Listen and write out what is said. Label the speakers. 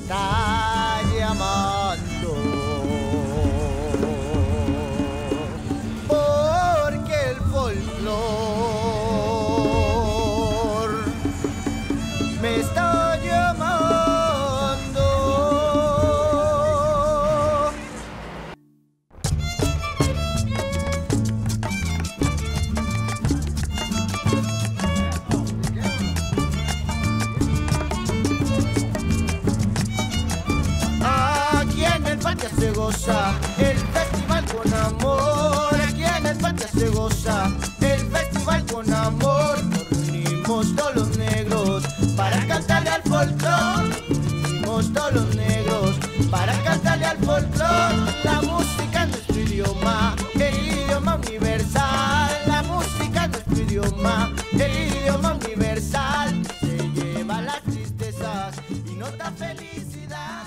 Speaker 1: está llamando. Porque el folclor me está llamando. Aquí en el Patria se goza el festival con amor. Aquí en el Patria se goza el festival con amor. Nos reunimos todos los negros para cantarle al folclor. Nos reunimos todos los negros para cantarle al folclor. La música es nuestro idioma, el idioma universal. La música es nuestro idioma, el idioma universal. Se lleva las tristezas y nota felicidad.